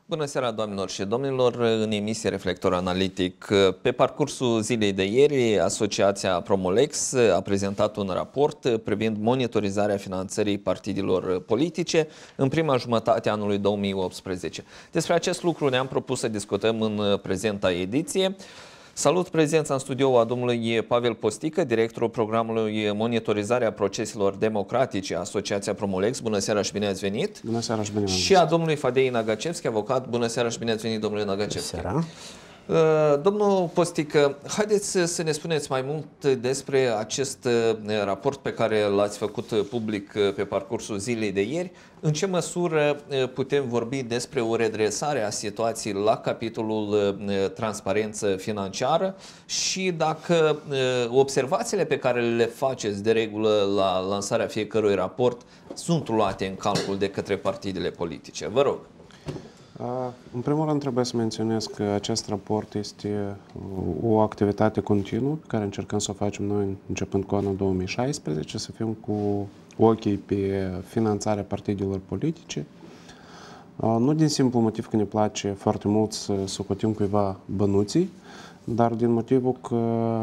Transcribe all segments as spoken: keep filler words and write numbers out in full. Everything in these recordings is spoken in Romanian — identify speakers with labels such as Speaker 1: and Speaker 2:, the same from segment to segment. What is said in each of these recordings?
Speaker 1: Bună seara, doamnelor și domnilor! În emisie Reflector Analitic, pe parcursul zilei de ieri, Asociația Promolex a prezentat un raport privind monitorizarea finanțării partidelor politice în prima jumătate a anului două mii optsprezece. Despre acest lucru ne-am propus să discutăm în prezenta ediție. Salut prezența în studio a domnului Pavel Postică, directorul programului Monitorizarea Proceselor Democratice, Asociația Promolex. Bună seara și bine ați venit!
Speaker 2: Bună seara și bine ați venit!
Speaker 1: Și a domnului Fadei Nagacevski, avocat. Bună seara și bine ați venit, domnule Nagacevski!
Speaker 2: Bună seara!
Speaker 1: Domnul Postică, haideți să ne spuneți mai mult despre acest raport pe care l-ați făcut public pe parcursul zilei de ieri. În ce măsură putem vorbi despre o redresare a situației la capitolul transparență financiară și dacă observațiile pe care le faceți de regulă la lansarea fiecărui raport sunt luate în calcul de către partidele politice? Vă rog.
Speaker 2: În primul rând trebuie să menționez că acest raport este o activitate continuă pe care încercăm să o facem noi începând cu anul două mii șaisprezece, să fim cu ochii pe finanțarea partidelor politice. Nu din simplu motiv că ne place foarte mult să socotim cuiva bănuții, dar din motivul că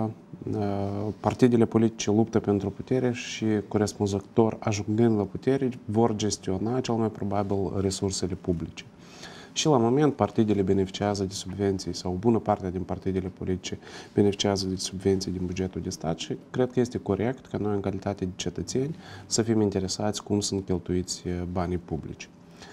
Speaker 2: partidele politice luptă pentru putere și corespunzător ajungând la putere vor gestiona cel mai probabil resursele publice. Și la moment partidele beneficiază de subvenții sau o bună parte din partidele politice beneficiază de subvenții din bugetul de stat și cred că este corect ca noi în calitate de cetățeni să fim interesați cum sunt cheltuiți banii publici.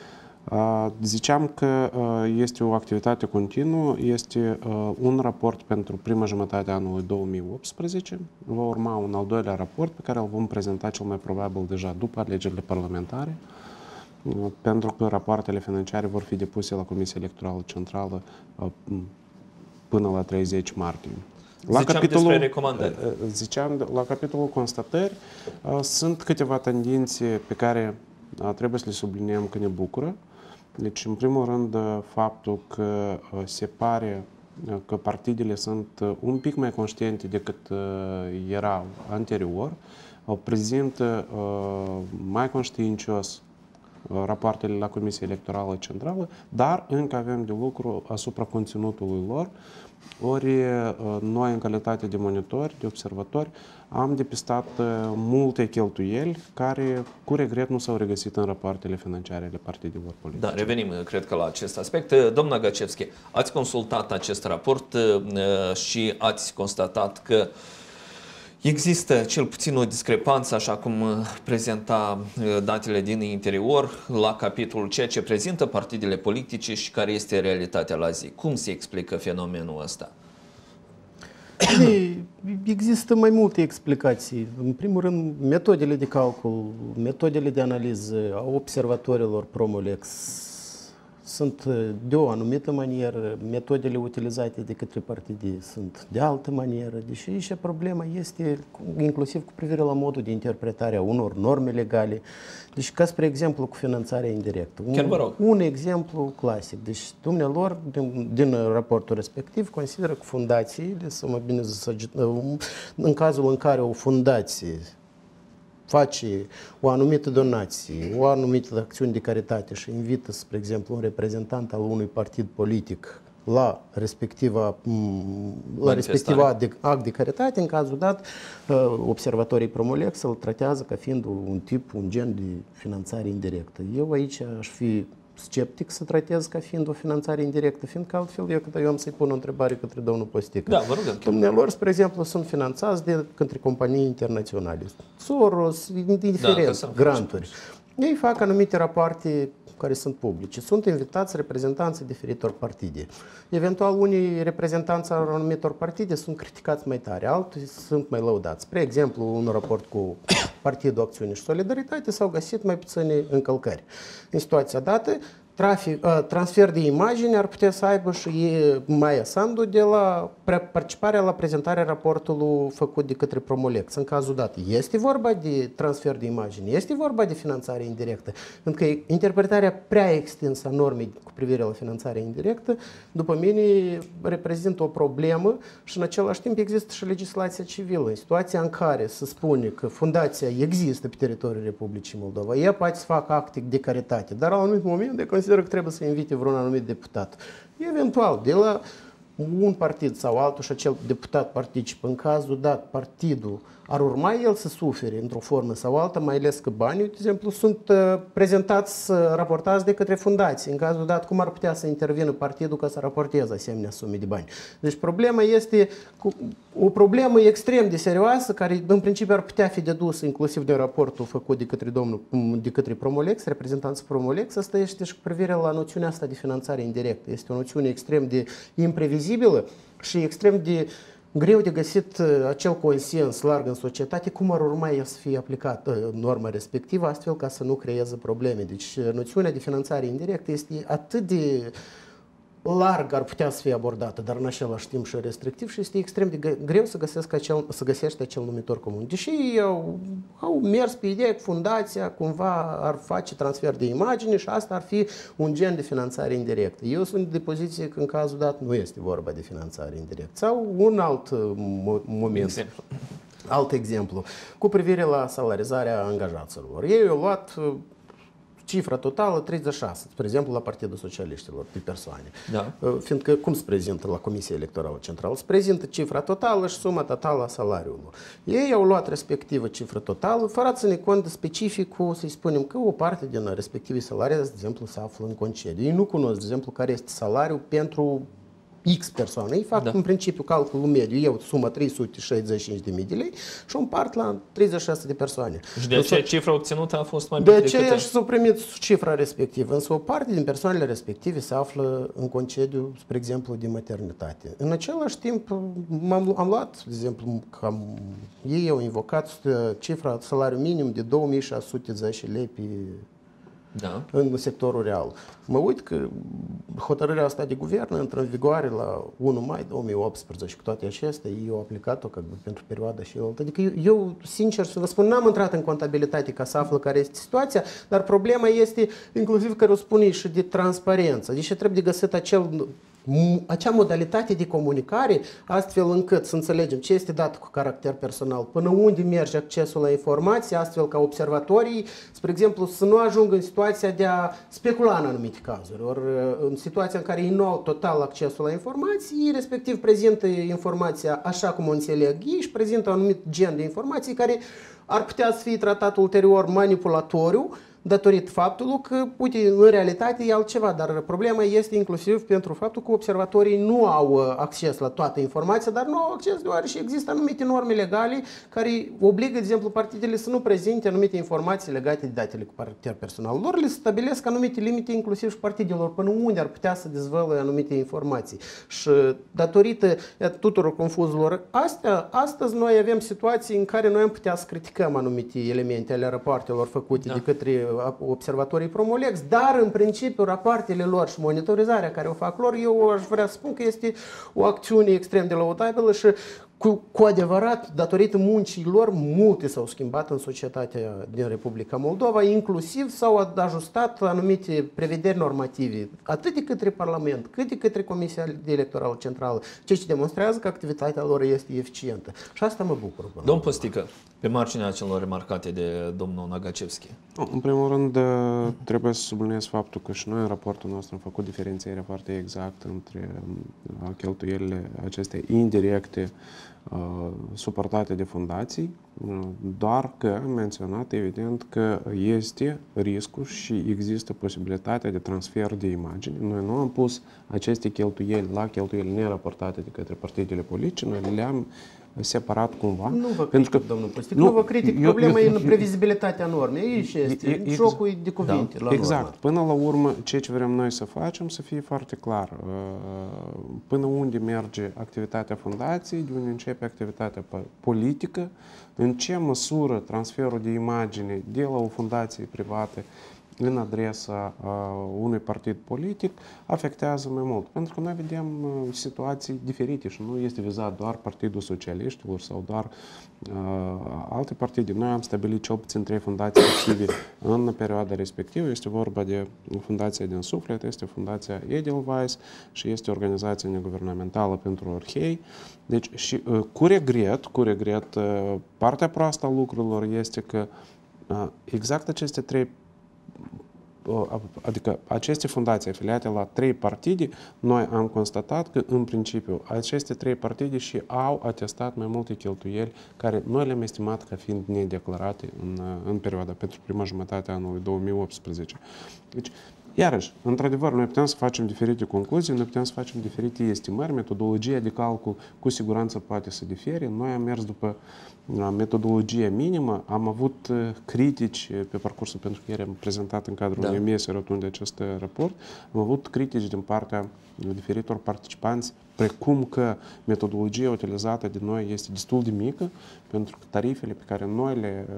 Speaker 2: Ziceam că este o activitate continuă, este un raport pentru prima jumătate a anului două mii optsprezece, va urma un al doilea raport pe care îl vom prezenta cel mai probabil deja după alegerile parlamentare, pentru că rapoartele financiare vor fi depuse la Comisia Electorală Centrală până la treizeci martie.
Speaker 1: La ziceam capitolul, despre recomandări.
Speaker 2: Ziceam, la capitolul constatări sunt câteva tendințe pe care trebuie să le subliniem că ne bucură. Deci, în primul rând, faptul că se pare că partidele sunt un pic mai conștiente decât erau anterior, prezintă mai conștiincios rapoartele la Comisia Electorală Centrală, dar încă avem de lucru asupra conținutului lor. Ori noi, în calitate de monitori, de observatori, am depistat multe cheltuieli care, cu regret, nu s-au regăsit în rapoartele financiare ale partidelor politice.
Speaker 1: Da, revenim, cred că, la acest aspect. Domnul Nagacevski, ați consultat acest raport și ați constatat că există cel puțin o discrepanță, așa cum prezenta datele din interior, la capitolul ceea ce prezintă partidele politice și care este realitatea la zi. Cum se explică fenomenul ăsta?
Speaker 3: Există mai multe explicații. În primul rând, metodele de calcul, metodele de analiză a observatorilor Promolex sunt de o anumită manieră, metodele utilizate de către partide sunt de altă manieră, deși aici problema este inclusiv cu privire la modul de interpretare a unor norme legale. Deci, ca spre exemplu, cu finanțarea indirectă.
Speaker 1: Chiar vă rog.
Speaker 3: Un, un exemplu clasic. Deci, dumnealor, din, din raportul respectiv, consideră că fundațiile, sau mai bine zis, în cazul în care o fundație face o anumită donație, o anumită acțiune de caritate și invită, spre exemplu, un reprezentant al unui partid politic la respectiva, la respectiva act de caritate, în cazul dat, observatorii Promolex îl tratează ca fiind un tip, un gen de finanțare indirectă. Eu aici aș fi sceptic să tratez ca fiind o finanțare indirectă, fiindcă altfel eu, eu am să-i pun o întrebare către domnul Postică.
Speaker 1: Da, vă rugăm.
Speaker 3: Dumnealor, spre exemplu, sunt finanțați de către companii internaționale. Soros, indiferent, da, granturi. Ei fac anumite rapoarte care sunt publice. Sunt invitați reprezentanții diferitor partide. Eventual, unii reprezentanți al anumitor partide sunt criticați mai tare, alții sunt mai lăudați. Spre exemplu, un raport cu Partidul Acțiune și Solidaritate s-au găsit mai puține încălcări. În situația dată, trafic, transfer de imagini ar putea să aibă și Maia Sandu de la participarea la prezentarea raportului făcut de către Promolex. În cazul dat, este vorba de transfer de imagini, este vorba de finanțare indirectă, pentru că interpretarea prea extinsă a normei cu privire la finanțarea indirectă, după mine, reprezintă o problemă și în același timp există și legislația civilă. În situația în care se spune că fundația există pe teritoriul Republicii Moldova, ea poate să facă acte de caritate, dar la un anumit moment de consideră că trebuie să invite vreun anumit deputat. Eventual, de la un partid sau altul și acel deputat participă. În cazul dat, partidul ar urma el să sufere într-o formă sau alta, mai ales că banii, de exemplu, sunt uh, prezentați, uh, raportați de către fundații. În cazul dat, cum ar putea să intervină partidul ca să raporteze asemenea sume de bani? Deci problema este cu, o problemă extrem de serioasă, care în principiu ar putea fi dedusă inclusiv de raportul făcut de către domnul, de către Promolex, reprezentanții Promolex. Asta este și cu privire la noțiunea asta de finanțare indirectă. Este o noțiune extrem de imprevizibilă și extrem de greu de găsit acel consens larg în societate, cum ar urma să fie aplicată norma respectivă, astfel ca să nu creeze probleme. Deci noțiunea de finanțare indirectă este atât de larg ar putea să fie abordată, dar în același timp și restrictiv și este extrem de greu să, găsesc acel, să găsești acel numitor comun. Deși au, au mers pe ideea că fundația cumva ar face transfer de imagine și asta ar fi un gen de finanțare indirectă. Eu sunt de poziție că în cazul dat nu este vorba de finanțare indirectă. Sau un alt moment. Exemplu. Alt exemplu. Cu privire la salarizarea angajaților. Ei au luat cifra totală treizeci și șase, spre exemplu, la Partidul Socialiștilor, pe persoane. Da. Fiindcă cum se prezintă la Comisia Electorală Centrală? Se prezintă cifra totală și suma totală a salariului. Ei au luat respectivă cifră totală, fără să ne cont de specificul, să-i spunem că o parte din respectivii salarii, de exemplu, se află în concediu. Ei nu cunosc, de exemplu, care este salariul pentru X persoane. Ei fac, da, în principiu calculul mediu. Eu sumă trei sute șaizeci și cinci de mii de lei și o împart la treizeci și șase de persoane.
Speaker 1: Și de aceea cifra obținută a fost mai
Speaker 3: mică.
Speaker 1: De
Speaker 3: aceea și s-a primit cifra respectivă. Însă o parte din persoanele respective se află în concediu, spre exemplu, de maternitate. În același timp, am, am luat, de exemplu, cam, ei au invocat cifra salariu minim de două mii șase sute zece lei pe Da. în sectorul real. Mă uit că hotărârea asta de guvern intră în vigoare la unu mai două mii optsprezece. Cu toate acestea, ei au aplicat-o pentru perioada și altă. Adică eu, eu, sincer să vă spun, n-am intrat în contabilitate ca să aflu care este situația, dar problema este inclusiv care o spune și de transparență. Deci trebuie de găsit acel acea modalitate de comunicare, astfel încât să înțelegem ce este dat cu caracter personal, până unde merge accesul la informații, astfel ca observatorii, spre exemplu, să nu ajungă în situația de a specula în anumite cazuri, ori în situația în care ei nu au total accesul la informații, respectiv prezintă informația așa cum o înțeleg ei și prezintă un anumit gen de informații care ar putea să fie tratat ulterior manipulatoriu, datorită faptului că, uite, în realitate e altceva, dar problema este inclusiv pentru faptul că observatorii nu au acces la toată informația, dar nu au acces deoarece există anumite norme legale care obligă, de exemplu, partidele să nu prezinte anumite informații legate de datele cu caracter personal. Lor le stabilesc anumite limite, inclusiv și partidelor, până unde ar putea să dezvăluie anumite informații. Și datorită tuturor confuzurilor astea, astăzi noi avem situații în care noi am putea să criticăm anumite elemente ale rapoartelor făcute, da, de către observatorii Promolex, dar în principiu rapoartele lor și monitorizarea care o fac lor, eu aș vrea să spun că este o acțiune extrem de laudabilă și cu, cu adevărat, datorită muncii lor, multe s-au schimbat în societatea din Republica Moldova, inclusiv s-au ajustat anumite prevederi normative, atât de către Parlament, cât de către Comisia Electorală Centrală, ceea ce demonstrează că activitatea lor este eficientă. Și asta mă bucur.
Speaker 1: Domn Postică, pe marginea celor remarcate de domnul Nagacevski.
Speaker 2: În primul rând, trebuie să subliniez faptul că și noi în raportul nostru am făcut diferențierea foarte exactă între cheltuielile acestea indirecte suportate de fundații, doar că am menționat evident că este riscul și există posibilitatea de transfer de imagine. Noi nu am pus aceste cheltuieli la cheltuieli neraportate de către partidele politice, noi le-am separat cumva.
Speaker 3: Nu vă critic, că, domnul Postic, nu, nu vă critic, problema eu, eu, e în previzibilitatea normei, aici este e, jocul de cuvinte. Da, la
Speaker 2: exact.
Speaker 3: Normă.
Speaker 2: Până la urmă, ceea ce vrem noi să facem, să fie foarte clar. Până unde merge activitatea fundației, de unde începe activitatea politică, în ce măsură transferul de imagine de la o fundație privată în adresa uh, unui partid politic afectează mai mult. Pentru că noi vedem uh, situații diferite și nu este vizat doar Partidul Socialiștilor sau doar uh, alte partide. Noi am stabilit cel puțin trei fundații active în perioada respectivă. Este vorba de Fundația din Suflet, este Fundația Edelweiss și este Organizația Neguvernamentală pentru Orhei. Deci, și, uh, cu regret, cu regret, uh, partea proastă a lucrurilor este că uh, exact aceste trei adică aceste fundații afiliate la trei partide, noi am constatat că, în principiu, aceste trei partide și au atestat mai multe cheltuieli care noi le-am estimat ca fiind nedeclarate în, în perioada pentru prima jumătate a anului două mii optsprezece. Deci, iarăși, într-adevăr, noi putem să facem diferite concluzii, noi putem să facem diferite estimări, metodologia de calcul cu siguranță poate să difere. Noi am mers după metodologia minimă, am avut critici pe parcursul, pentru că ieri am prezentat în cadrul da. unei mese rotunde acest raport, am avut critici din partea diferitor participanți, precum că metodologia utilizată de noi este destul de mică, pentru că tarifele pe care noi le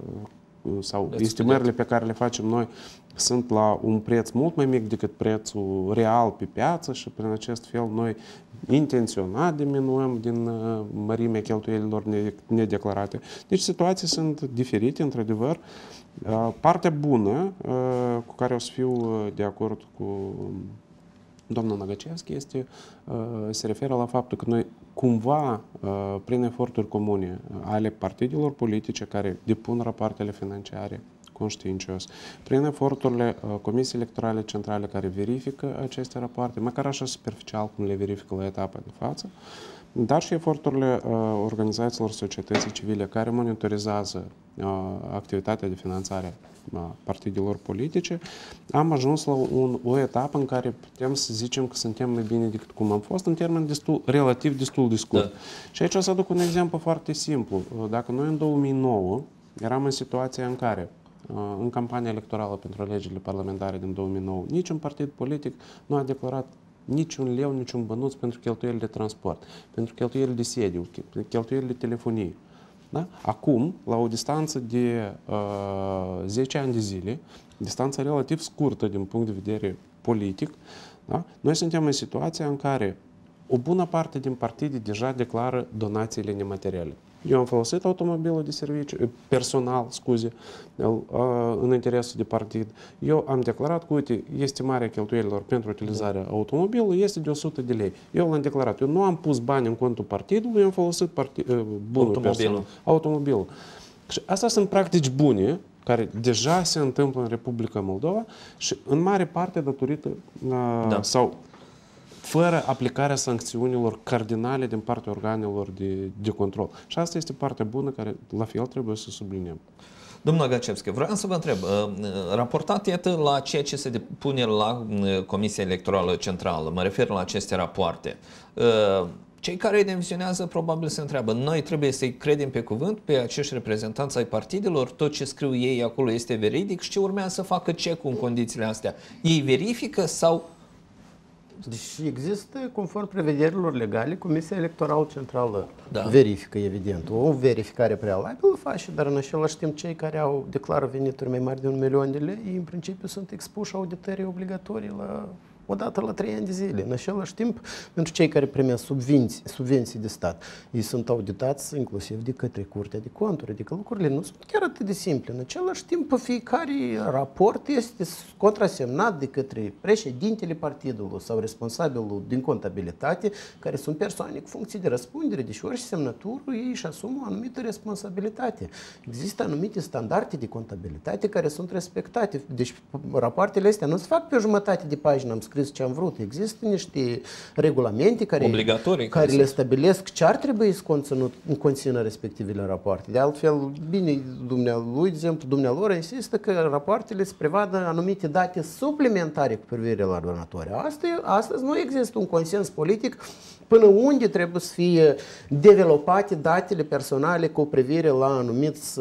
Speaker 2: sau estimările pe care le facem noi sunt la un preț mult mai mic decât prețul real pe piață și prin acest fel noi intenționat diminuăm din mărimea cheltuielilor nedeclarate. Deci situații sunt diferite, într-adevăr. Partea bună cu care o să fiu de acord cu doamna Nagacevski este, se referă la faptul că noi cumva, prin eforturi comune ale partidelor politice care depun rapoartele financiare conștiincios, prin eforturile Comisiei Electorale Centrale care verifică aceste rapoarte, măcar așa superficial cum le verifică la etapa de față, dar și eforturile organizațiilor societății civile care monitorizează activitatea de finanțare a partidelor politice, am ajuns la un, o etapă în care putem să zicem că suntem mai bine decât cum am fost în termen destul, relativ destul de scurt. Da. Și aici o să aduc un exemplu foarte simplu. Dacă noi în două mii nouă eram în situația în care în campania electorală pentru alegerile parlamentare din două mii nouă, niciun partid politic nu a declarat niciun leu, niciun bănuț pentru cheltuieli de transport, pentru cheltuieli de sediu, cheltuieli de telefonie. Da? Acum, la o distanță de uh, zece ani de zile, distanță relativ scurtă din punct de vedere politic, da? Noi suntem în situația în care o bună parte din partide deja declară donațiile nemateriale. Eu am folosit automobilul de serviciu, personal, scuze, în interesul de partid. Eu am declarat că, uite, estimarea cheltuielilor pentru utilizarea automobilului este de o sută de lei. Eu l-am declarat. Eu nu am pus bani în contul partidului, eu am folosit partid, bunul personal, automobilul. Și astea sunt practici bune, care deja se întâmplă în Republica Moldova și în mare parte datorită da. sau fără aplicarea sancțiunilor cardinale din partea organelor de, de control. Și asta este partea bună care, la fel, trebuie să subliniem.
Speaker 1: Domnul Nagacevski, vreau să vă întreb, raportat iată la ceea ce se depune la Comisia Electorală Centrală, mă refer la aceste rapoarte. Cei care îi vizionează probabil se întreabă, noi trebuie să-i credem pe cuvânt pe acești reprezentanți ai partidelor, tot ce scriu ei acolo este veridic și ce urmează să facă check-ul în condițiile astea? Ei verifică sau...
Speaker 3: Deci există, conform prevederilor legale, Comisia Electorală Centrală
Speaker 1: da.
Speaker 3: verifică, evident. O verificare prealabilă face, dar în același timp cei care au declară venituri mai mari de un milion de lei, în principiu sunt expuși auditării obligatorii la... odată la trei ani de zile. În același timp, pentru cei care primesc subvenții, subvenții de stat, ei sunt auditați inclusiv de către Curtea de Conturi, adică lucrurile nu sunt chiar atât de simple. În același timp, fiecare raport este contrasemnat de către președintele partidului sau responsabilul din contabilitate, care sunt persoane cu funcții de răspundere, deși ori și semnătură, ei își asumă o anumită responsabilitate. Există anumite standarde de contabilitate care sunt respectate. Deci, rapoartele astea nu se fac pe o jumătate de pagină, am scris ce am vrut. Există niște regulamente care,
Speaker 1: obligatorii
Speaker 3: care le stabilesc ce ar trebui să conțină respectivele rapoarte. De altfel, bine, dumnealui, de exemplu, dumnealor insistă că rapoartele se prevadă anumite date suplimentare cu privire la donatori. Astăzi, astăzi nu există un consens politic până unde trebuie să fie developate datele personale cu privire la anumiți,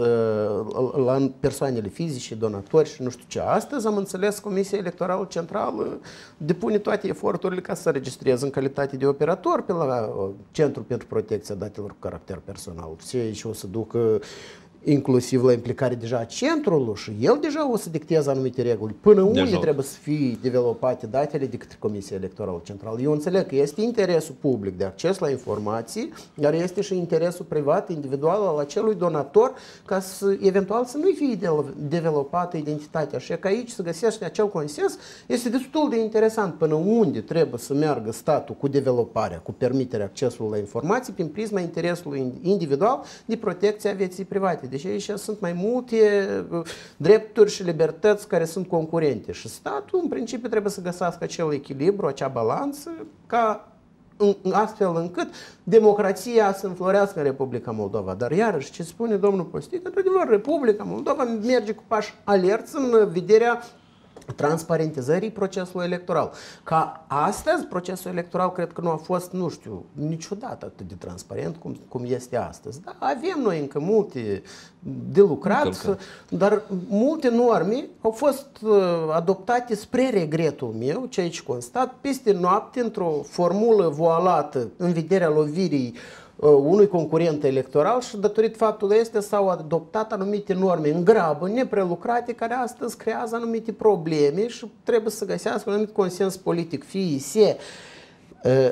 Speaker 3: la persoanele fizice, donatori și nu știu ce. Astăzi am înțeles Comisia Electorală Centrală depune toate eforturile ca să registreze în calitate de operator pe la Centrul pentru Protecția Datelor cu caracter personal. Și o să ducă inclusiv la implicare deja a centrului și el deja o să dicteze anumite reguli. Până unde deja trebuie să fie developate datele de către Comisia Electorală Centrală. Eu înțeleg că este interesul public de acces la informații, dar este și interesul privat, individual al acelui donator, ca să eventual să nu fie developată identitatea. Și că aici să găsește acel consens este destul de interesant până unde trebuie să meargă statul cu developarea, cu permiterea accesului la informații prin prisma interesului individual de protecția vieții private. Deci aici sunt mai multe drepturi și libertăți care sunt concurente și statul în principiu trebuie să găsească acel echilibru, acea balanță ca astfel încât democrația să înflorească în Republica Moldova. Dar iarăși, ce spune domnul Postic, într-adevăr, Republica Moldova merge cu pași alerți în vederea transparentizării procesului electoral. Ca astăzi, procesul electoral cred că nu a fost, nu știu, niciodată atât de transparent cum, cum este astăzi. Da, avem noi încă multe de lucrat, Încălcă. dar multe norme au fost uh, adoptate spre regretul meu, ce aici constat, peste noapte, într-o formulă voalată în vederea lovirii unui concurent electoral și datorită faptului este s-au adoptat anumite norme în grabă, neprelucrate, care astăzi creează anumite probleme și trebuie să găsească un anumit consens politic. Fie se uh,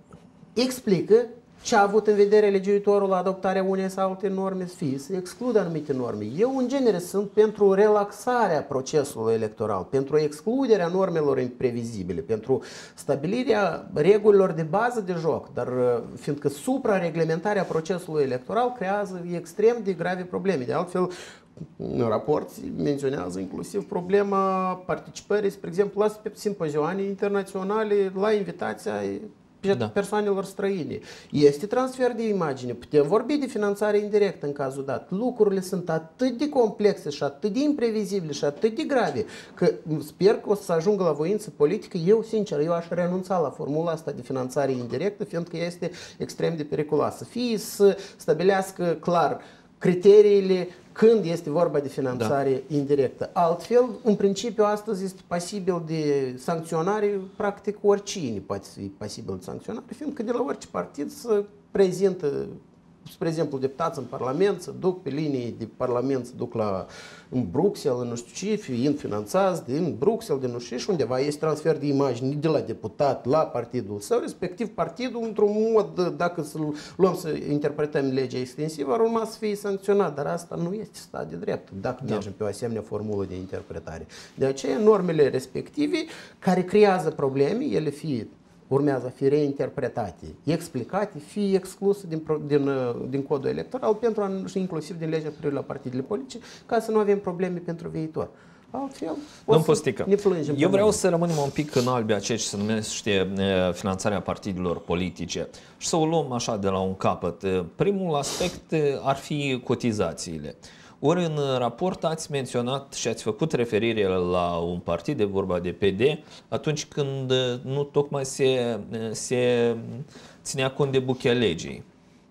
Speaker 3: explică ce a avut în vedere legiuitorul la adoptarea unei sau alte norme, fie să excludă anumite norme. Eu, în genere, sunt pentru relaxarea procesului electoral, pentru excluderea normelor imprevizibile, pentru stabilirea regulilor de bază de joc, dar fiindcă suprareglementarea procesului electoral creează extrem de grave probleme. De altfel, în raport menționează inclusiv problema participării, spre exemplu, la simpozioane internaționale, la invitația da. persoanelor străine. Este transfer de imagine, putem vorbi de finanțare indirectă în cazul dat. Lucrurile sunt atât de complexe și atât de imprevizibile și atât de grave că sper că o să ajungă la voință politică. Eu, sincer, eu aș renunța la formula asta de finanțare indirectă, fiindcă este extrem de periculoasă. Fie să stabilească clar criteriile când este vorba de finanțare da. indirectă. Altfel, în principiu, astăzi este pasibil de sancționare, practic oricine poate fi pasibil de sancționare, fiindcă de la orice partid să prezintă, spre exemplu, deputați în Parlament, să duc pe linii de Parlament, să duc la în Bruxelles, nu știu ce, fiind finanțați din Bruxelles, de nu știu și undeva este transfer de imagini de la deputat la partidul său, respectiv partidul, într-un mod, dacă să luăm să interpretăm legea extensivă, ar urma să fie sancționat, dar asta nu este stat de drept, dacă da. mergem pe o asemenea formulă de interpretare. De aceea, normele respective, care creează probleme, ele fie urmează a fi reinterpretate, explicate, fie excluse din, din, din codul electoral pentru a, și inclusiv din legea privire la partidele politice, ca să nu avem probleme pentru viitor. Altfel, o să
Speaker 1: Postică,
Speaker 3: ne plângem.
Speaker 1: Eu vreau să rămânem un pic în albi a ceea ce se numește finanțarea partidelor politice și să o luăm așa de la un capăt. Primul aspect ar fi cotizațiile. Ori în raport ați menționat și ați făcut referire la un partid, de vorba de P D, atunci când nu tocmai se, se ținea cont de buchea legii.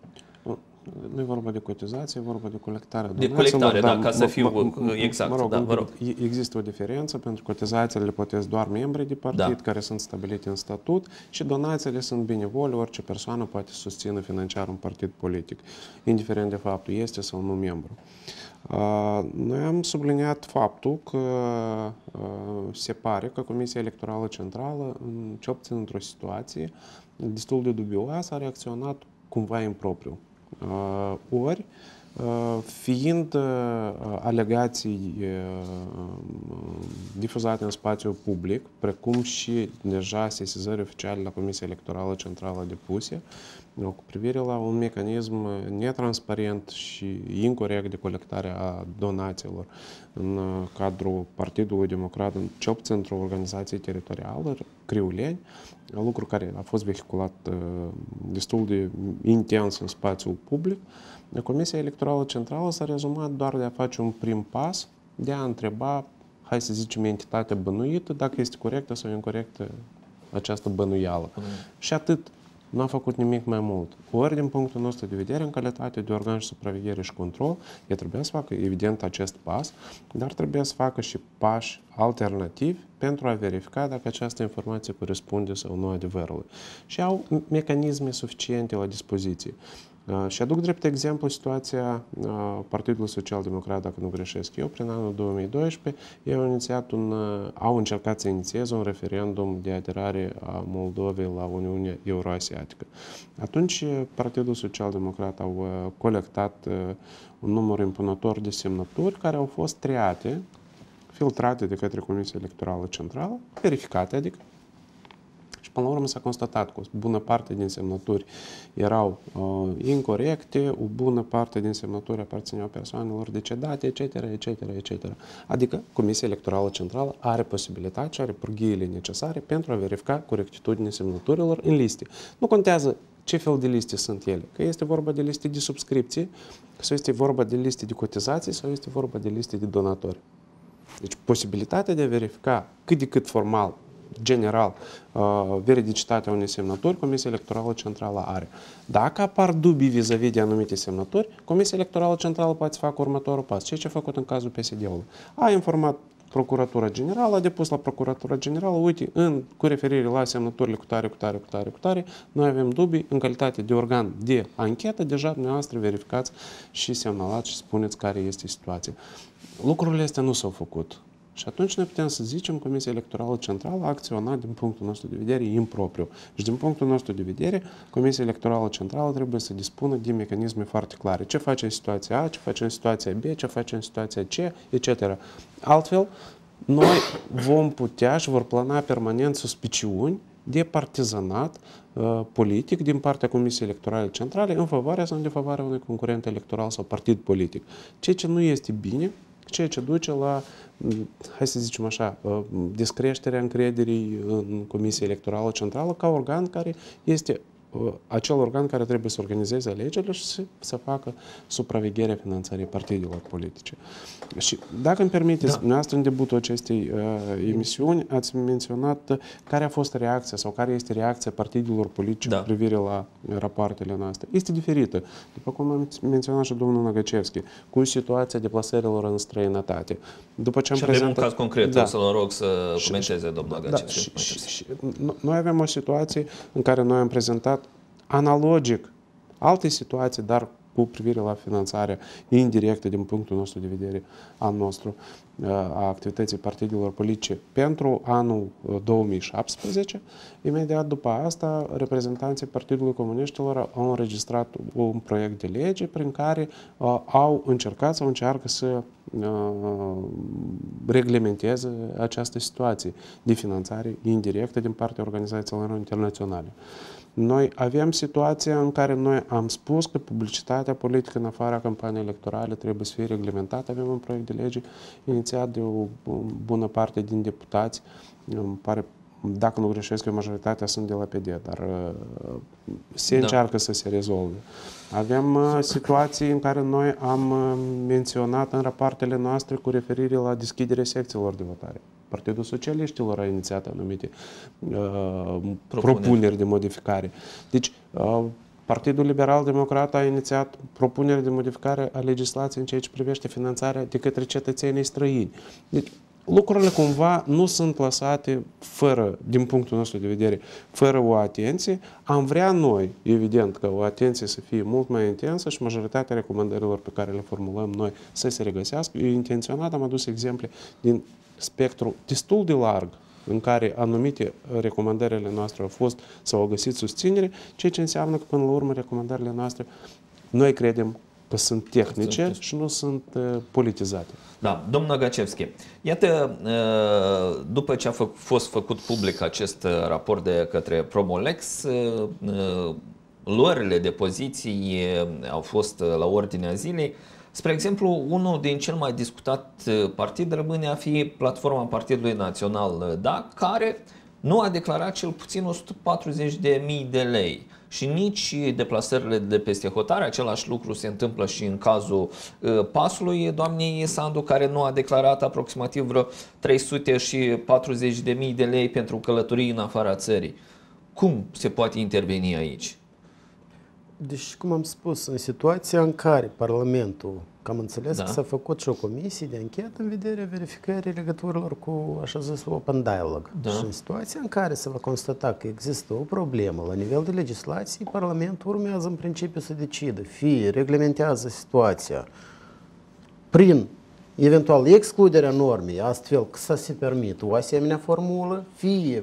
Speaker 2: Nu e vorba de cotizație, e vorba de colectare.
Speaker 1: De colectare, da, ca să fiu exact.
Speaker 2: Mă rog,
Speaker 1: da, mă rog.
Speaker 2: Există o diferență, pentru că cotizațiile le plătesc doar membrii de partid, da. care sunt stabilite în statut, și donațiile sunt benevole, orice persoană poate susține financiar un partid politic, indiferent de faptul este sau nu membru. Noi am subliniat faptul că se pare că Comisia Electorală Centrală, cel puțin într-o situație destul de dubioasă, a reacționat cumva impropriu. Ori, fiind alegații difuzate în spațiu public, precum și deja sesizări oficiale la Comisia Electorală Centrală depuse, cu privire la un mecanism netransparent și incorect de colectare a donațiilor în cadrul Partidului Democrat, cel puțin într-o organizație teritorială, Criuleni, lucru care a fost vehiculat destul de intens în spațiul public. Comisia Electorală Centrală s-a rezumat doar de a face un prim pas, de a întreba, hai să zicem, entitatea bănuită, dacă este corectă sau incorrectă această bănuială. Mm. Și atât. Nu a făcut nimic mai mult. Ori, din punctul nostru de vedere, în calitate de organ de supraveghere și control, ea trebuie să facă, evident, acest pas, dar trebuie să facă și pași alternativi pentru a verifica dacă această informație corespunde sau nu adevărului. Și au mecanisme suficiente la dispoziție. Și aduc drept exemplu situația Partidului Social-Democrat, dacă nu greșesc eu, prin anul două mii doisprezece, ei au, inițiat un, au încercat să inițieze un referendum de aderare a Moldovei la Uniunea Euroasiatică. Atunci Partidul Social-Democrat au colectat un număr impunător de semnături care au fost triate, filtrate de către Comisia Electorală Centrală, verificate, adică, și Și până la urmă s-a constatat că o bună parte din semnături erau uh, incorrecte, o bună parte din semnături aparțineau persoanelor decedate, et cetera, et cetera, et cetera. Adică Comisia Electorală Centrală are posibilitatea și are pârghiile necesare pentru a verifica corectitudinea semnăturilor în liste. Nu contează ce fel de liste sunt ele, că este vorba de liste de subscripție, sau este vorba de liste de cotizații, sau este vorba de liste de donatori. Deci posibilitatea de a verifica cât de cât formal, general, uh, veridicitatea unei semnături, Comisia Electorală Centrală are. Dacă apar dubii vis-a-vis de anumite semnături, Comisia Electorală Centrală poate să facă următorul pas. Ceea ce a făcut în cazul P S D-ului. A informat Procuratura Generală, a depus la Procuratura Generală, uite, în, cu referire la semnăturile cu tare, cu tare, cu tare, cu tare, noi avem dubii în calitate de organ de anchetă, deja dumneavoastră verificați și semnalați și spuneți care este situația. Lucrurile astea nu s-au făcut. Și atunci noi putem să zicem că Comisia Electorală Centrală a acționat din punctul nostru de vedere impropriu. Și din punctul nostru de vedere, Comisia Electorală Centrală trebuie să dispună de mecanisme foarte clare. Ce face în situația A, ce face în situația B, ce face în situația C, et cetera. Altfel, noi vom putea și vor plana permanent suspiciuni de partizanat uh, politic din partea Comisiei Electorale Centrale în favoarea sau în defavoarea unui concurent electoral sau partid politic. Ceea ce nu este bine, ceea ce duce la, hai să zicem așa, descreșterea încrederii în Comisia Electorală Centrală ca organ care este acel organ care trebuie să organizeze alegerile și să, să facă supravegherea finanțării partidelor politice. Și dacă îmi permiteți, da. Dumneavoastră în debutul acestei uh, emisiuni ați menționat care a fost reacția sau care este reacția partidelor politice da. Cu privire la rapoartele noastre. Este diferită. După cum am menționat și domnul Năgăcevski, cu situația deplasărilor în străinătate. După ce am
Speaker 1: și
Speaker 2: prezentat...
Speaker 1: avem un caz concret,
Speaker 2: da.
Speaker 1: o să-l rog să comenteze și, domnul Năgăcevski.
Speaker 2: Da, și, și, și, noi avem o situație în care noi am prezentat analogic alte situații, dar cu privire la finanțarea indirectă din punctul nostru de vedere al nostru a activității partidelor politice pentru anul două mii șaptesprezece. Imediat după asta, reprezentanții Partidului Comuniștilor au înregistrat un proiect de lege prin care uh, au încercat sau încearcă să uh, reglementeze această situație de finanțare indirectă din partea organizațiilor internaționale. Noi avem situația în care noi am spus că publicitatea politică în afara campaniei electorale trebuie să fie reglementată. Avem un proiect de lege inițiat de o bună parte din deputați. Îmi pare, dacă nu greșesc, eu majoritatea sunt de la P D, dar se da. încearcă să se rezolve. Avem uh, situații în care noi am uh, menționat în rapoartele noastre cu referire la deschiderea secțiilor de votare. Partidul Socialiștilor a inițiat anumite uh, propuneri. propuneri de modificare. Deci, uh, Partidul Liberal-Democrat a inițiat propuneri de modificare a legislației în ceea ce privește finanțarea de către cetățenii străini. Deci, lucrurile cumva nu sunt lăsate fără, din punctul nostru de vedere, fără o atenție. Am vrea noi, evident, că o atenție să fie mult mai intensă și majoritatea recomandărilor pe care le formulăm noi să se regăsească. Eu intenționat am adus exemple din spectru destul de larg în care anumite recomandările noastre au fost sau au găsit susținere, ceea ce înseamnă că până la urmă recomandările noastre noi credem că sunt tehnice sunt și nu sunt uh, politizate.
Speaker 1: Da, domnul Năgăcevski, iată, uh, după ce a fă, fost făcut public acest uh, raport de către Promolex, uh, uh, luările de poziții uh, au fost uh, la ordinea zilei. Spre exemplu, unul din cel mai discutat partid rămâne a fi platforma Partidului Național, da, care nu a declarat cel puțin o sută patruzeci de mii de lei. Și nici deplasările de peste hotare, același lucru se întâmplă și în cazul uh, pasului doamnei Sandu, care nu a declarat aproximativ vreo trei sute patruzeci de mii de lei pentru călătorii în afara țării. Cum se poate interveni aici?
Speaker 3: Deci, cum am spus, în situația în care Parlamentul, că am înțeles da. că s-a făcut și o comisie de anchetă în vederea verificării legăturilor cu, așa zis, open dialogue. Da. Și în situația în care se va constata că există o problemă la nivel de legislație, Parlamentul urmează în principiu să decidă, fie reglementează situația prin eventual excluderea normei, astfel că să se permită o asemenea formulă, fie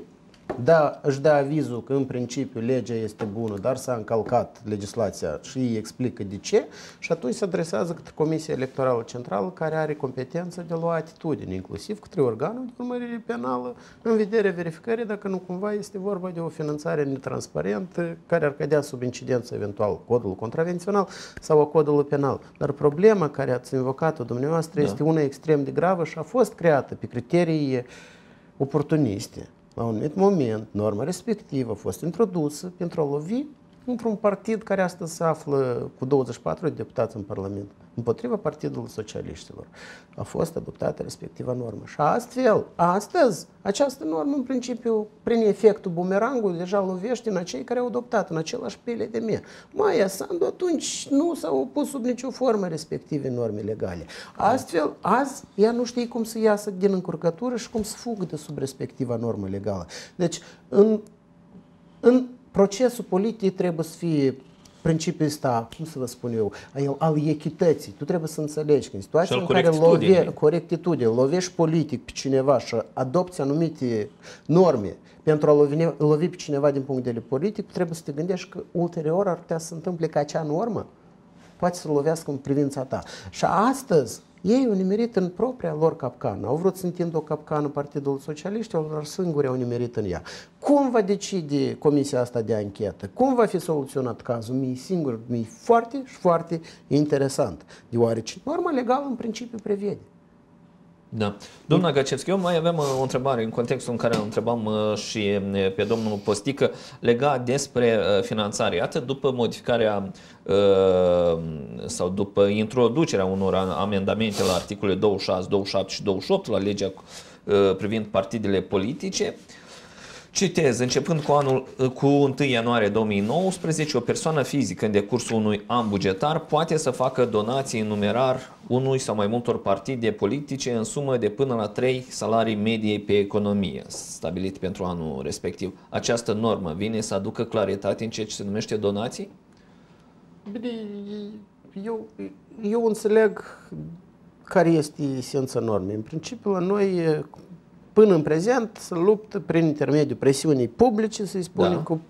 Speaker 3: da, își dă avizul că în principiu legea este bună, dar s-a încălcat legislația și îi explică de ce și atunci se adresează către Comisia Electorală Centrală care are competență de a lua atitudine, inclusiv către organul de urmărire penală în vederea verificării dacă nu cumva este vorba de o finanțare netransparentă care ar cădea sub incidență eventual codul contravențional sau a codului penal. Dar problema care ați invocat-o dumneavoastră da. este una extrem de gravă și a fost creată pe criterii oportuniste. La un anumit moment, norma respectivă a fost introdusă pentru a lovi într-un partid care astăzi se află cu douăzeci și patru de deputați în Parlament, împotriva Partidului Socialiștilor. A fost adoptată respectiva normă. Și astfel, astăzi, această normă, în principiu, prin efectul bumerangului, deja lovește în acei care au adoptat în același pile de mie. Maia Sandu atunci nu s-au opus sub nicio formă respective norme legale. Astfel, azi, ea nu știe cum să iasă din încurcătură și cum să fugă de sub respectiva normă legală. Deci, în, în procesul politic trebuie să fie principiul ăsta, cum să vă spun eu, al, al echității. Tu trebuie să înțelegi că în situația în care love, corectitudine, lovești politic pe cineva și adopți anumite norme pentru a lovi, lovi pe cineva din punct de vedere politic, trebuie să te gândești că ulterior ar putea să se întâmple că acea normă poate să lovească în privința ta. Și astăzi, ei au nimerit în propria lor capcană. Au vrut să întindă o capcană Partidul Socialiștilor, dar singuri au nimerit în ea. Cum va decide comisia asta de anchetă? Cum va fi soluționat cazul? Mie singur, mi-e foarte și foarte interesant. Deoarece norma legală în principiu prevede.
Speaker 1: Da. Domnul Gacevski, eu mai aveam o întrebare în contextul în care întrebam și pe domnul Postică legat despre finanțare. Atât după modificarea sau după introducerea unor amendamente la articolele douăzeci și șase, douăzeci și șapte și douăzeci și opt la legea privind partidele politice, citez, începând cu, anul, cu întâi ianuarie două mii nouăsprezece, o persoană fizică în decursul unui an bugetar poate să facă donații în numerar unui sau mai multor partide politice în sumă de până la trei salarii medii pe economie, stabilit pentru anul respectiv. Această normă vine să aducă claritate în ceea ce se numește donații?
Speaker 3: Bine, eu, eu înțeleg care este esența normei. În principiu, la noi, până în prezent, se luptă prin intermediul presiunii publice, să-i spunem, da. cu,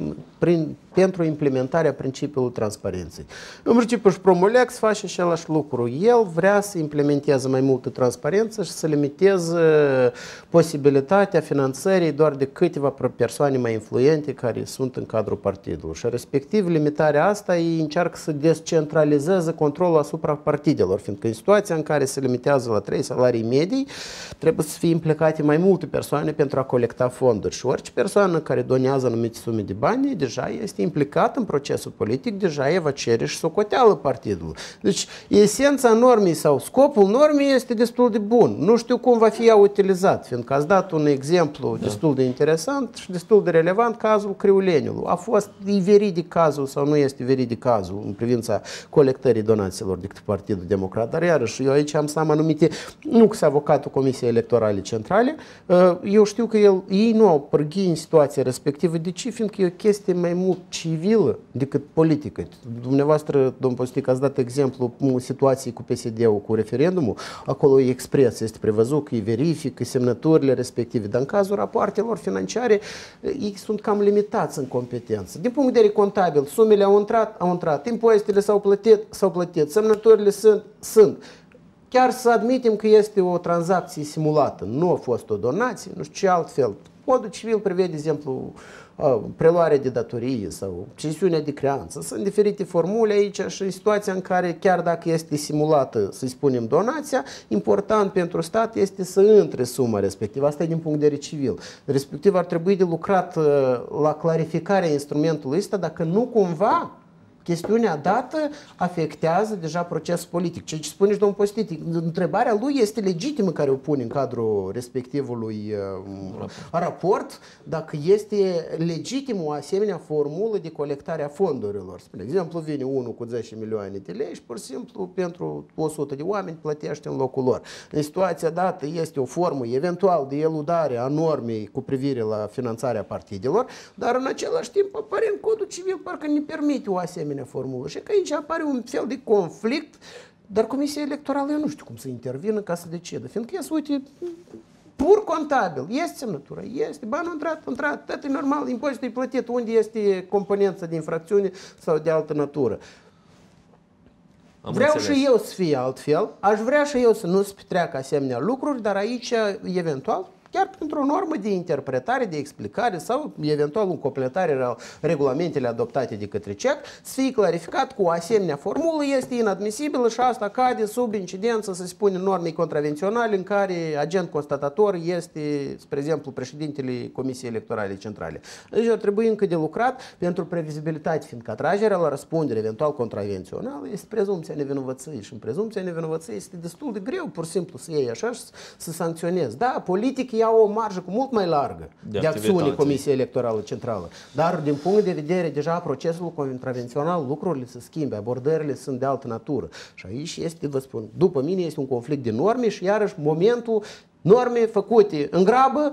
Speaker 3: prin, pentru implementarea principiului transparenței. În principiu, și Promolex face același lucru. El vrea să implementeze mai multă transparență și să limiteze posibilitatea finanțării doar de câteva persoane mai influente care sunt în cadrul partidului. Și respectiv, limitarea asta ei încearcă să descentralizeze controlul asupra partidelor, fiindcă în situația în care se limitează la trei salarii medii, trebuie să fie implicate mai multe persoane pentru a colecta fonduri. Și orice persoană care donează anumite sume de bani, deja este implicat în procesul politic, deja e va cere și socoteală partidul. Deci, esența normei sau scopul normei este destul de bun. Nu știu cum va fi ea utilizat, fiindcă ați dat un exemplu da. destul de interesant și destul de relevant, cazul Criuleniului. A fost e veridic cazul sau nu este veridic cazul în privința colectării donațiilor de Partidul Democrat, dar iarăși eu aici am să am anumite, nu că avocatul Comisiei Electorale Centrale, eu știu că el, ei nu au părghii în situația respectivă. De ce? Fiindcă e o chestie mai mult civilă decât politică. Dumneavoastră, domnul Postică, ați dat exemplu situației cu P S D-ul, cu referendumul. Acolo e expres, este prevăzut că îi verifică semnăturile respective. Dar în cazul rapoartelor financiare, ei sunt cam limitați în competență. Din punct de vedere contabil, sumele au intrat, au intrat, impozitele s-au plătit, s-au plătit, semnăturile sunt, sunt. Chiar să admitem că este o tranzacție simulată, nu a fost o donație, nu știu ce altfel. Codul civil prevede, de exemplu, preluarea de datorie sau cesiunea de creanță. Sunt diferite formule aici și în situația în care, chiar dacă este simulată, să-i spunem, donația, important pentru stat este să intre suma respectivă. Asta e din punct de vedere civil. Respectiv ar trebui de lucrat la clarificarea instrumentului ăsta, dacă nu cumva chestiunea dată afectează deja procesul politic. Ceea ce spune și domnul Postică, întrebarea lui este legitimă care o pune în cadrul respectivului uh, raport, dacă este legitimă o asemenea formulă de colectare a fondurilor. Spre exemplu, vine unul cu zece milioane de lei și pur și simplu pentru o sută de oameni plătește în locul lor. În situația dată este o formă eventual de eludare a normei cu privire la finanțarea partidelor, dar în același timp apare în codul civil parcă ne permite o asemenea formulă. Și că aici apare un fel de conflict, dar Comisia Electorală eu nu știu cum să intervină ca să decidă. Fiindcă ea să uite, pur contabil, este semnătura, este, banul intrat, intrat, tot e normal, impozitul e plătit, unde este componența de infracțiune sau de altă natură.
Speaker 1: Am
Speaker 3: Vreau
Speaker 1: înțeles.
Speaker 3: și eu să fie altfel, aș vrea și eu să nu se petreacă asemenea lucruri, dar aici, eventual, chiar printr-o normă de interpretare, de explicare sau eventual în completare la regulamentele adoptate de către C E C, să fie clarificat cu o asemenea formulă este inadmisibilă și asta cade sub incidență, să se spune, normei contravenționale în care agent constatator este, spre exemplu, președintele Comisiei Electorale Centrale. Deci ar trebui încă de lucrat pentru previzibilitate, fiindcă atragerea la răspundere eventual contravențională este prezumția nevinovăției și în prezumția nevinovăției este destul de greu, pur și simplu, să iei așa și să sancționezi. Da, politic ia o marjă cu mult mai largă de, de acțiune Comisiei Electorală Centrală. Dar din punct de vedere deja procesul contravențional, lucrurile se schimbe, abordările sunt de altă natură. Și aici este, vă spun, după mine este un conflict de norme și iarăși momentul norme făcute în grabă,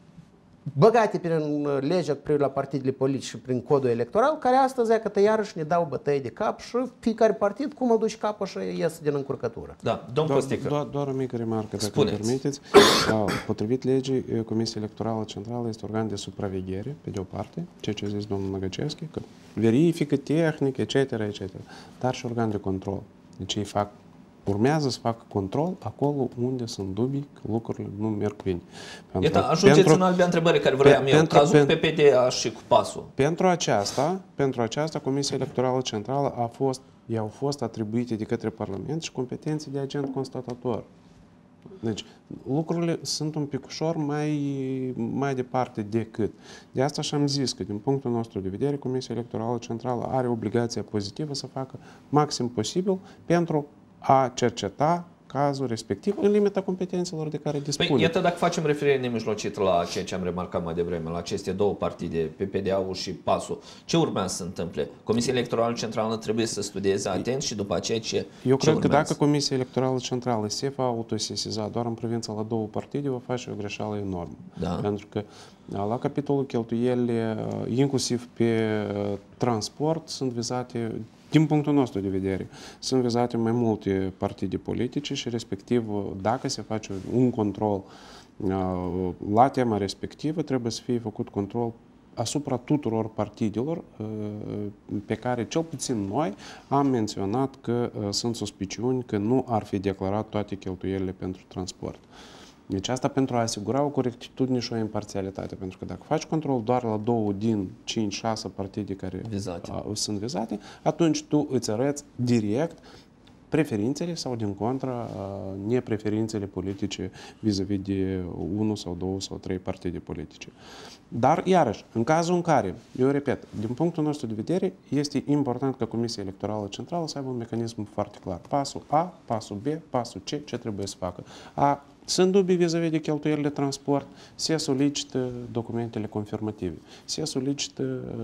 Speaker 3: băgate prin legea cu privire la partidele politice și prin codul electoral, care astăzi, că iarăși ne dau bătăi de cap și fiecare partid, cum îl duci capul și iese din încurcătură.
Speaker 1: Da, domnul Costică.
Speaker 2: Doar, doar o mică remarcă, dacă
Speaker 1: Spuneți.
Speaker 2: îmi permiteți. Potrivit legii, Comisia Electorală Centrală este organ de supraveghere, pe de o parte, ceea ce a zis domnul Năgăcescu, că verifică tehnic, et cetera, et cetera, dar și organ de control. Deci ei fac urmează să facă control acolo unde sunt dubii că lucrurile nu merg bine.
Speaker 1: Pentru, Iată, ajungeți pentru, în albe întrebări care vreau eu,
Speaker 2: pentru,
Speaker 1: cazul
Speaker 2: pentru,
Speaker 1: P P D A și cu pasul.
Speaker 2: Pentru aceasta, pentru aceasta, Comisia Electorală Centrală a fost, i-au fost atribuite de către Parlament și competențe de agent constatator. Deci, lucrurile sunt un pic ușor mai, mai departe decât. De asta și-am zis că, din punctul nostru de vedere, Comisia Electorală Centrală are obligația pozitivă să facă maxim posibil pentru a cerceta cazul respectiv în limita competențelor de care dispune.
Speaker 1: Păi, iată, dacă facem referire nemijlocit la ceea ce am remarcat mai devreme, la aceste două partide, P P D A-ul și pasul, ce urmează să se întâmple? Comisia Electorală Centrală trebuie să studieze atent și după aceea ce
Speaker 2: Eu
Speaker 1: ce
Speaker 2: cred
Speaker 1: urmează?
Speaker 2: că dacă Comisia Electorală Centrală se va autosesiza doar în privința la două partide, va face o greșeală enormă.
Speaker 1: Da.
Speaker 2: Pentru că la capitolul cheltuieli, inclusiv pe transport, sunt vizate, din punctul nostru de vedere, sunt vizate mai multe partide politice și respectiv, dacă se face un control la tema respectivă, trebuie să fie făcut control asupra tuturor partidelor pe care, cel puțin noi, am menționat că sunt suspiciuni că nu ar fi declarat toate cheltuielile pentru transport. Deci asta pentru a asigura o corectitudine și o imparțialitate, pentru că dacă faci control doar la două din cinci șase partide care
Speaker 1: vizate.
Speaker 2: A, sunt vizate, atunci tu îți arăți direct preferințele sau, din contra, nepreferințele politice vis-a-vis de unu sau două sau trei partide politice. Dar, iarăși, în cazul în care, eu repet, din punctul nostru de vedere, este important ca Comisia Electorală Centrală să aibă un mecanism foarte clar. Pasul A, pasul B, pasul C, ce trebuie să facă. A, sunt dubii vis-a-vis de cheltuielile de transport, se solicită documentele confirmative, se solicită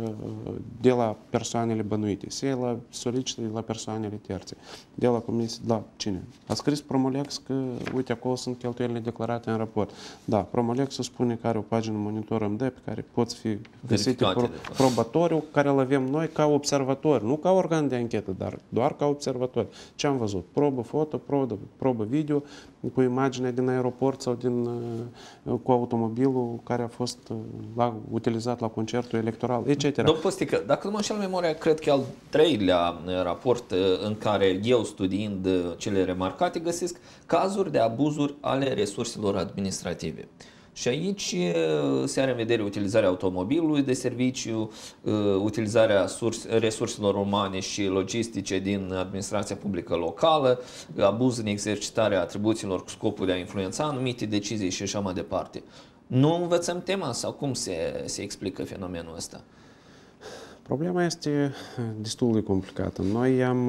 Speaker 2: de la persoanele bănuite, se la, solicită de la persoanele terțe, de la comisie, la cine? A scris Promolex că, uite, acolo sunt cheltuielile declarate în raport. Da, Promolex spune că are o pagină monitor M D pe care pot fi găsite pro, probatoriu, care îl avem noi ca observatori, nu ca organ de anchetă, dar doar ca observatori. Ce am văzut? Probă foto, probă, probă video, cu imaginea din aeroport sau din, cu automobilul care a fost la, utilizat la concertul electoral, et cetera.
Speaker 1: Domnul Postică, dacă nu mă înșel memoria, cred că al treilea raport în care eu, studiind cele remarcate, găsesc cazuri de abuzuri ale resurselor administrative. Și aici se are în vedere utilizarea automobilului de serviciu, utilizarea resurselor umane și logistice din administrația publică locală, abuz în exercitarea atribuțiilor cu scopul de a influența anumite decizii și așa mai departe. Nu învățăm tema sau cum se, se explică fenomenul ăsta?
Speaker 2: Problema este destul de complicată. Noi am,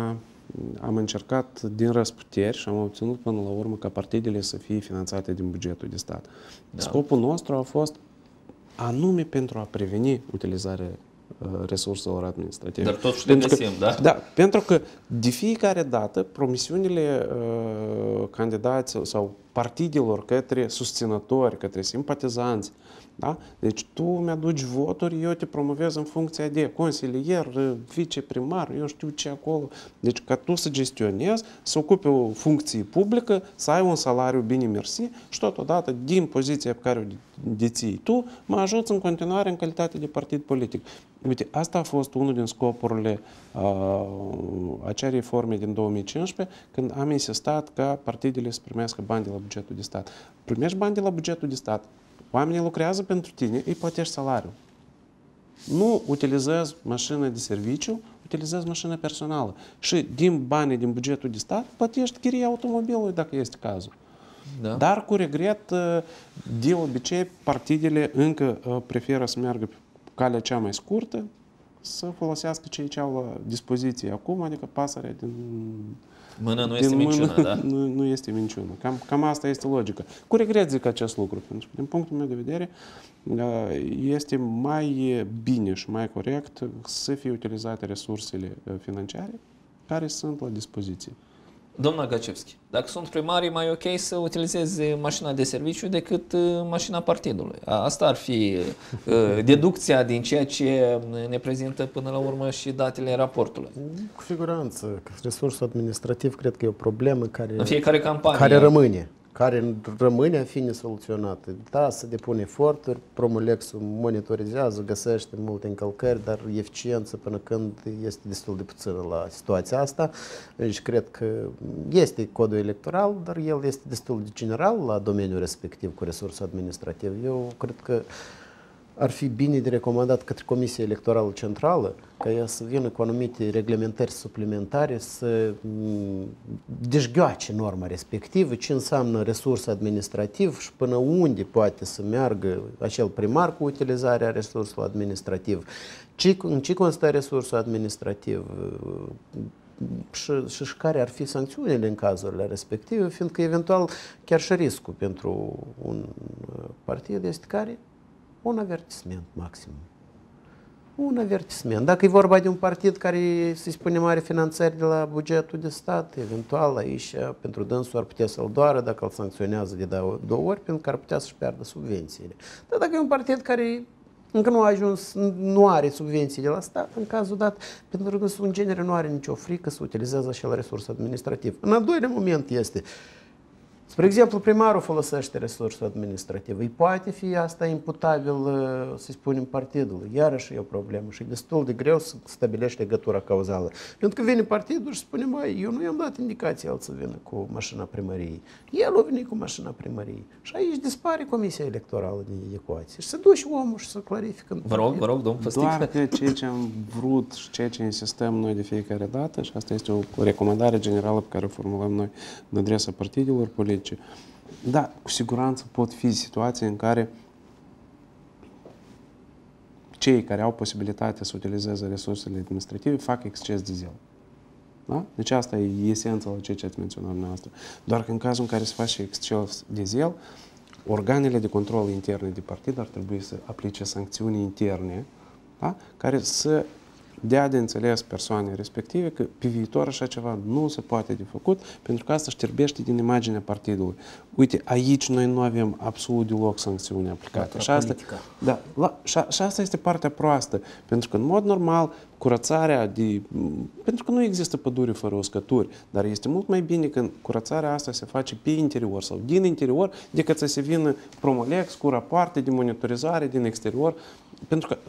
Speaker 2: am încercat din răsputeri și am obținut până la urmă ca partidele să fie finanțate din bugetul de stat. Da. Scopul nostru a fost anume pentru a preveni utilizarea resurselor administrative.
Speaker 1: Dar totuși le găsim, da?
Speaker 2: Da, pentru că de fiecare dată promisiunile uh, candidaților sau partidelor către susținători, către simpatizanți Da? Deci tu mi-aduci voturi, eu te promovez în funcția de consilier, viceprimar, eu știu ce acolo. Deci ca tu să gestionezi, să ocupi o funcție publică, să ai un salariu bine mersi și totodată, din poziția pe care o deții tu, mă ajuți în continuare în calitate de partid politic. Uite, asta a fost unul din scopurile uh, acea reforme din două mii cincisprezece, când am insistat ca partidele să primească bani de la bugetul de stat. Primești bani de la bugetul de stat, oamenii lucrează pentru tine, îi plătești salariul. Nu utilizezi mașină de serviciu, utilizezi mașină personală. Și din banii din bugetul de stat plătești chiria automobilului, dacă este cazul. Da. Dar cu regret, de obicei, partidele încă preferă să meargă pe calea cea mai scurtă, să folosească cei ce au la dispoziție acum, adică pasărea din...
Speaker 1: Mână nu este minciună, da?
Speaker 2: Nu, nu este minciună. Cam, cam asta este logica. Cu regret zic acest lucru, pentru că, din punctul meu de vedere, este mai bine și mai corect să fie utilizate resursele financiare care sunt la dispoziție.
Speaker 1: Domnul Gacevski, dacă sunt primari, e mai ok să utilizeze mașina de serviciu decât mașina partidului. Asta ar fi deducția din ceea ce ne prezintă până la urmă și datele raportului.
Speaker 3: Cu siguranță, resursul administrativ cred că e o problemă care,
Speaker 1: în fiecare campanie,
Speaker 3: care rămâne. care rămâne a fi nesoluționată. Da, se depune eforturi, Promulexul monitorizează, găsește multe încălcări, dar eficiență până când este destul de puțină la situația asta. Deci cred că este codul electoral, dar el este destul de general la domeniul respectiv cu resursul administrativ. Eu cred că ar fi bine de recomandat către Comisia Electorală Centrală ca ea să vină cu anumite reglementări suplimentare, să dezgheoace norma respectivă, ce înseamnă resurs administrativ și până unde poate să meargă acel primar cu utilizarea resursului administrativ, ce, în ce constă resursul administrativ și, și, și care ar fi sancțiunile în cazurile respective, fiindcă eventual chiar și riscul pentru un partid este care un avertisment maxim. Un avertisment. Dacă e vorba de un partid care, să-i spunem, are finanțări de la bugetul de stat, eventual aici, pentru dânsul ar putea să-l doară dacă îl sancționează de două ori, pentru că ar putea să-și piardă subvențiile. Dar dacă e un partid care încă nu a ajuns, nu are subvenții de la stat, în cazul dat, pentru că în genere nu are nicio frică să utilizează acel resurs administrativ. În al doilea moment este, spre exemplu, primarul folosește resursul administrativ. Îi poate fi asta imputabil, să spunem, partidului. Iarăși e o problemă și e destul de greu să stabilești legătura cauzală. Pentru că vine partidul și spune, măi, eu nu i-am dat indicație el să vină cu mașina primăriei. El a venit cu mașina primăriei. Și aici dispare Comisia Electorală din ecuație. Și se duce omul și să clarifică.
Speaker 1: Vă rog, vă rog, domnul Făstică.
Speaker 2: Doar că ceea ce am vrut și ceea ce insistăm noi de fiecare dată, și asta este o recomandare generală pe care o formulăm noi în adresa partidelor politice, da, cu siguranță pot fi situații în care cei care au posibilitatea să utilizeze resursele administrative fac exces de zel. Da? Deci asta e esența la ceea ce ați menționat dumneavoastră. Doar că în cazul în care se face exces de zel, organele de control interne de partid ar trebui să aplice sancțiuni interne, da? Care să dea de înțeles persoane respective că pe viitor așa ceva nu se poate de făcut, pentru că asta șterbește din imaginea partidului. Uite, aici noi nu avem absolut deloc sancțiuni aplicate. Și asta, da, la, și, și asta este partea proastă, pentru că în mod normal curățarea de... Pentru că nu există pădure fără uscături, dar este mult mai bine când curățarea asta se face pe interior sau din interior, decât să se vină Promolex cu rapoarte de monitorizare din exterior, pentru că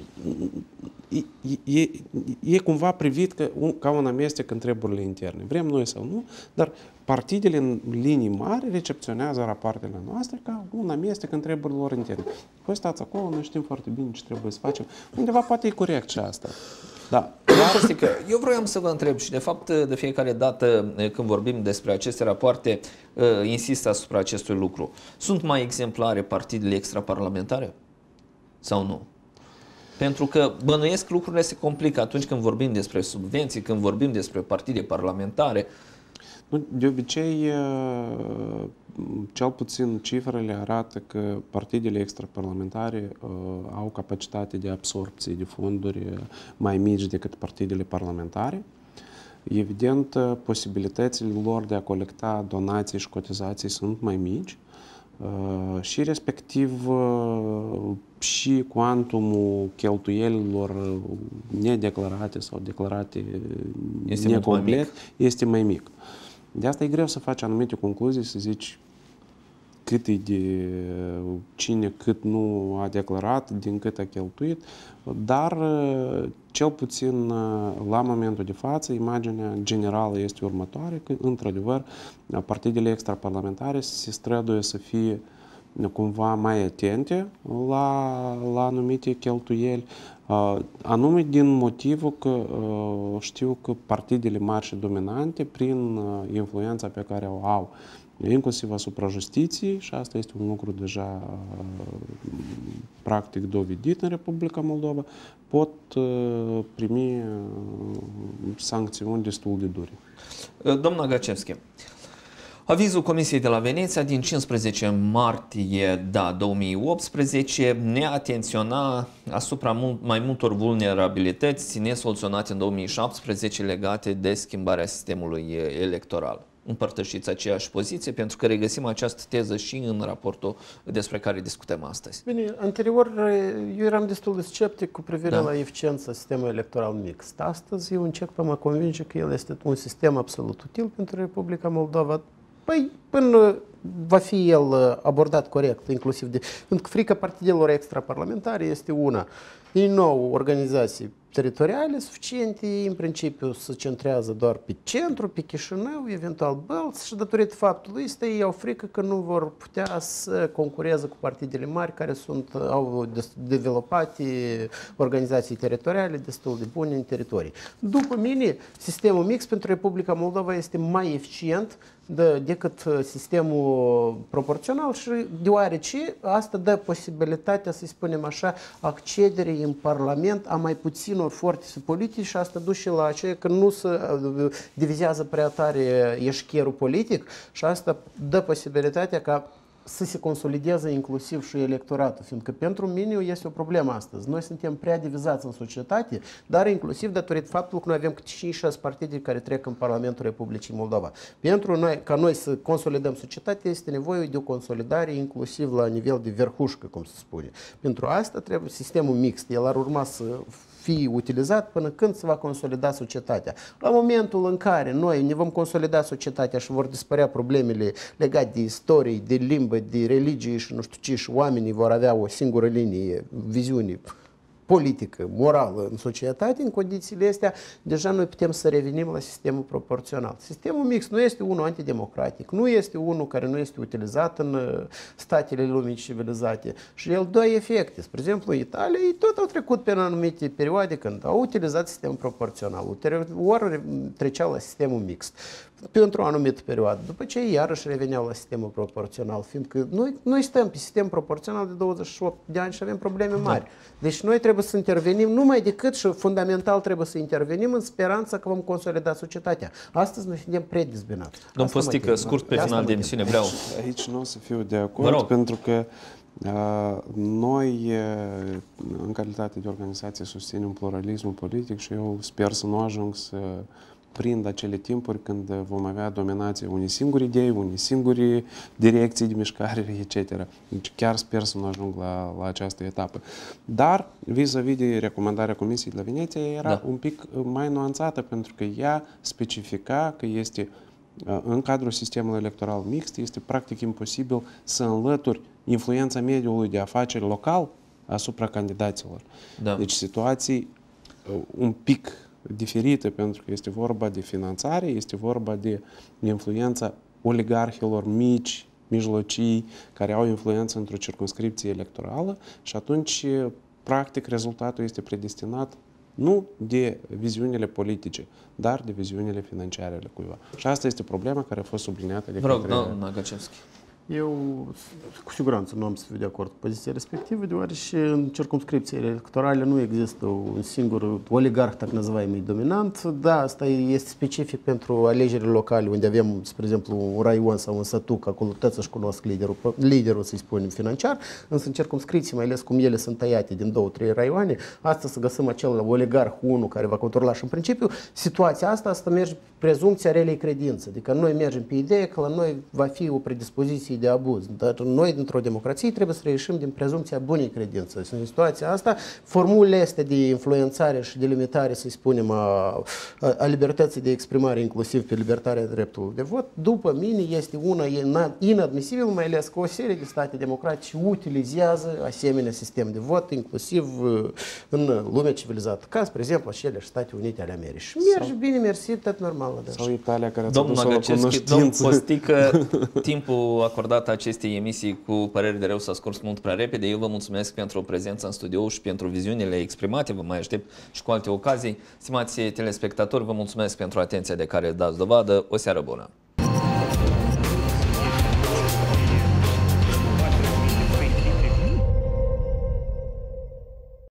Speaker 2: e, e, e cumva privit că, ca un amestec în treburile interne. Vrem noi sau nu, dar partidele în linii mari recepționează rapoartele noastre ca un amestec în treburile lor interne. Voi stați acolo, noi știm foarte bine ce trebuie să facem. Undeva poate e corect și asta. Da.
Speaker 1: Eu vroiam să vă întreb și de fapt de fiecare dată când vorbim despre aceste rapoarte insist asupra acestui lucru. Sunt mai exemplare partidele extraparlamentare? Sau nu? Pentru că bănuiesc lucrurile se complică atunci când vorbim despre subvenții, când vorbim despre partide parlamentare.
Speaker 2: De obicei, cel puțin cifrele arată că partidele extraparlamentare au capacitate de absorpție de fonduri mai mici decât partidele parlamentare. Evident, posibilitățile lor de a colecta donații și cotizații sunt mai mici. și respectiv și cuantumul cheltuielilor nedeclarate sau declarate
Speaker 1: este
Speaker 2: necomplet este mai mic. De asta e greu să faci anumite concluzii, să zici cât e de cine cât nu a declarat, din cât a cheltuit, dar cel puțin la momentul de față imaginea generală este următoare, că într-adevăr partidele extraparlamentare se străduie să fie cumva mai atente la, la anumite cheltuieli, anume din motivul că știu că partidele mari și dominante, prin influența pe care o au, inclusiv asupra justiției, și asta este un lucru deja practic dovedit în Republica Moldova, pot primi sancțiuni destul de dure.
Speaker 1: Domnul Agacevski, avizul Comisiei de la Veneția din cincisprezece martie da, două mii optsprezece ne atenționa asupra mult, mai multor vulnerabilități nesoluționate în două mii șaptesprezece legate de schimbarea sistemului electoral. Împărtășiți aceeași poziție, pentru că regăsim această teză și în raportul despre care discutăm astăzi.
Speaker 3: Bine, anterior eu eram destul de sceptic cu privire da. la eficiența sistemului electoral mixt. Astăzi eu încep pe mă convinge că el este un sistem absolut util pentru Republica Moldova. Păi, până va fi el abordat corect, inclusiv de... Pentru că frica partidelor extraparlamentare este una. Din nou, organizații teritoriale suficiente, în principiu se centrează doar pe centru, pe Chișinău, eventual Bălți, și datorită faptului ăsta ei au frică că nu vor putea să concureze cu partidele mari care sunt, au dezvoltate organizații teritoriale destul de bune în teritorii. După mine, sistemul mix pentru Republica Moldova este mai eficient de, decât sistemul proporțional și deoarece asta dă posibilitatea, să spunem așa, accederii în Parlament a mai puținor forțe politici și asta duce la aceea că nu se divizează prea tare eșcherul politic și asta dă posibilitatea ca să se consolideze inclusiv și electoratul, fiindcă pentru mine este o problemă astăzi. Noi suntem prea divizați în societate, dar inclusiv datorită faptului că noi avem câte cinci șase partide care trec în Parlamentul Republicii Moldova. Pentru noi, ca noi să consolidăm societatea, este nevoie de o consolidare inclusiv la nivel de verhușcă, cum se spune. Pentru asta trebuie sistemul mixt. El ar urma să fi utilizat până când se va consolida societatea. La momentul în care noi ne vom consolida societatea și vor dispărea problemele legate de istorie, de limbă, de religie și nu știu ce, și oamenii vor avea o singură linie, viziune politică, morală în societate, în condițiile astea, deja noi putem să revenim la sistemul proporțional. Sistemul mix nu este unul antidemocratic, nu este unul care nu este utilizat în statele lumii civilizate și el dă efecte. Spre exemplu, în Italia, ei tot au trecut pe anumite perioade când au utilizat sistemul proporțional, ori treceau la sistemul mixt pentru o anumită perioadă. După ce iarăși reveneau la sistemul proporțional, fiindcă noi, noi stăm pe sistem proporțional de douăzeci și opt de ani și avem probleme mari. Da. Deci noi trebuie să intervenim numai decât și fundamental trebuie să intervenim în speranța că vom consolida societatea. Astăzi noi suntem predisbinați.
Speaker 1: Domnul Postică, scurt pe final de emisiune vreau.
Speaker 2: Aici nu o să fiu de acord, pentru că uh, noi, uh, în calitate de organizație, susținem pluralismul politic și eu sper să nu ajung să prind acele timpuri când vom avea dominație unei singuri idei, unei singuri direcții de mișcare, et cetera. Deci chiar sper să nu ajung la, la această etapă. Dar, vis-a-vis de recomandarea Comisiei de la Veneția, era da. un pic mai nuanțată, pentru că ea specifica că este, în cadrul sistemului electoral mixt, este practic imposibil să înlături influența mediului de afaceri local asupra candidaților. Da. Deci situații un pic diferită, pentru că este vorba de finanțare, este vorba de influența oligarhilor mici, mijlocii, care au influență într-o circumscripție electorală și atunci, practic, rezultatul este predestinat nu de viziunile politice, dar de viziunile financiare ale cuiva. Și asta este problema care a fost subliniată de
Speaker 1: către... Vreau, domnul Agacevski.
Speaker 3: Eu cu siguranță nu am să fiu de acord cu poziția respectivă, deoarece în circumscripțiile electorale nu există un singur oligarh, так называемый, dominant. Da, asta este specific pentru alegerile locale, unde avem, spre exemplu, un raion sau un sătuc, acolo toți își cunosc liderul, liderul, să-i spunem, financiar, însă în circumscripții, mai ales cum ele sunt tăiate din două, trei raioane, astăzi să găsim acel oligarh unu care va controla și în principiu situația asta, asta merge prezumția relei credințe, adică noi mergem pe ideea că la noi va fi o predispoziție de abuz. Dar noi, dintr-o democrație, trebuie să reieșim din prezumția bunei credințe. În situația asta, formulele astea de influențare și de limitare, să spunem, a, a, a libertății de exprimare, inclusiv pe libertatea dreptului de vot, după mine, este una inadmisibil, mai ales că o serie de state democratice utilizează asemenea sistem de vot, inclusiv în lumea civilizată. Ca, spre exemplu, acele State Unite ale Americii. Merge sau, bine, mersi, tot normal.
Speaker 2: Sau Italia, care ați
Speaker 1: Domnul
Speaker 2: adus la
Speaker 1: Năgăcescu, domnul Postică, timpul acordat acestei emisii cu păreri de rău s-a scurs mult prea repede. Eu vă mulțumesc pentru prezența în studio și pentru viziunile exprimate. Vă mai aștept și cu alte ocazii. Stimați telespectatori, vă mulțumesc pentru atenția de care dați dovadă. O seară bună!